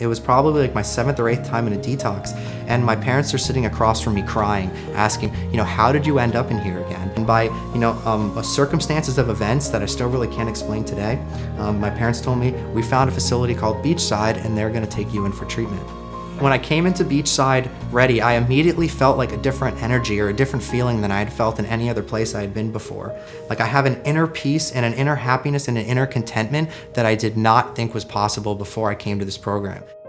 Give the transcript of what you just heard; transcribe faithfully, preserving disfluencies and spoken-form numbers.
It was probably like my seventh or eighth time in a detox, and my parents are sitting across from me crying, asking, you know, how did you end up in here again? And by, you know, um, circumstances of events that I still really can't explain today, um, my parents told me, we found a facility called Beachside and they're gonna take you in for treatment. When I came into Beachside Ready, I immediately felt like a different energy or a different feeling than I had felt in any other place I had been before. Like I have an inner peace and an inner happiness and an inner contentment that I did not think was possible before I came to this program.